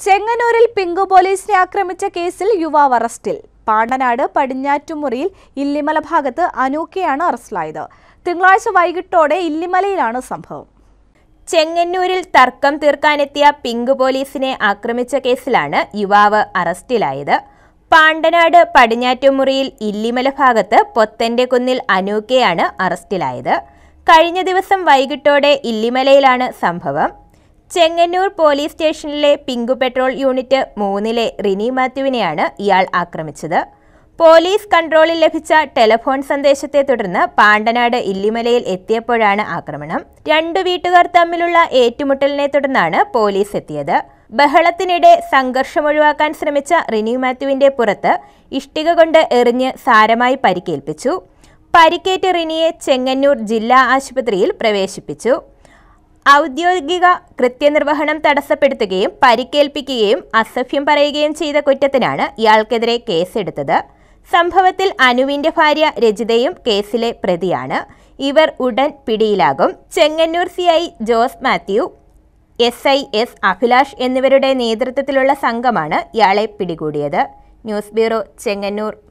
ചെങ്ങന്നൂരിൽ പിങ്ക് പോലീസിനെ ആക്രമിച്ച കേസിൽ യുവാവ് അറസ്റ്റിൽ. പാണ്ടനാട് പടിഞ്ഞാറ്റുമുറിയിൽ ഇല്ലിമല ഭാഗത്ത് അനൂക്കയാണ് അറസ്റ്റിലായത്. തിങ്കളാഴ്ച വൈകിട്ടോടെ ഇല്ലിമലയിലാണ് സംഭവം. ചെങ്ങന്നൂരിൽ തർക്കം തീർക്കാനെത്തിയ പിങ്ക് പോലീസിനെ ആക്രമിച്ച കേസിലാണ് യുവാവ് അറസ്റ്റിലായത്. പാണ്ടനാട് പടിഞ്ഞാറ്റുമുറിയിൽ ഇല്ലിമല ഭാഗത്ത് പൊത്തന്റെ കുന്നിൽ അനൂക്കയാണ് അറസ്റ്റിലായത്. കഴിഞ്ഞ ദിവസം വൈകിട്ടോടെ ഇല്ലിമലയിലാണ് സംഭവം. ചെങ്ങന്നൂർ പോലീസ് സ്റ്റേഷനിലെ പിങ്ക് പെട്രോൾ യൂണിറ്റ് 3-ലെ റിനി മാത്യുവിനെയാണ് ഇയാൾ ആക്രമിച്ചത്. പോലീസ് കൺട്രോളിൽ ലഭിച്ച ടെലിഫോൺ സന്ദേശത്തെ തുടർന്ന് പാണ്ടനാട് ഇല്ലിമലയിൽ എത്തിയപ്പോഴാണ് ആക്രമണം. 2 വീട്ടുകാർ തമ്മിലുള്ള ഏറ്റുമുട്ടലിനെ തുടർന്നാണ് പോലീസ് എത്തിയത്. ബഹളത്തിനിടെ സംഘർഷം ഒഴിവാക്കാൻ ശ്രമിച്ച റിനി മാത്യുവിന്റെ പുറത്ത് ഇഷ്ടിക കൊണ്ട് എറിഞ്ഞ് സാരമായി പരിക്കേൽപ്പിച്ചു. പരിക്കേറ്റ റിനിയെ ചെങ്ങന്നൂർ ജില്ലാ ആശുപത്രിയിൽ പ്രവേശിപ്പിച്ചു. ഔദ്യോഗിക കൃത്യനിർവഹണം തടസ്സപ്പെടുത്തുകയും പരിക്കേൽപ്പിക്കുകയും അസഭ്യം പറയുകയും ചെയ്ത കുറ്റത്തിനാണ് ഇയാൾക്കെതിരെ കേസെടുത്തത്. സംഭവത്തിൽ അനുവിന്റെ ഭാര്യ രജിതയും കേസിലെ പ്രതിയാണ്. ഇവർ ഉടൻ പിടിയിലാകും. Chengannur CI Jose Mathew, SI S Abhilash എന്നിവരുടെ നേതൃത്വത്തിലുള്ള സംഘമാണ് ഇയാളെ പിടികൂടിയത്. News bureau, Chengannur.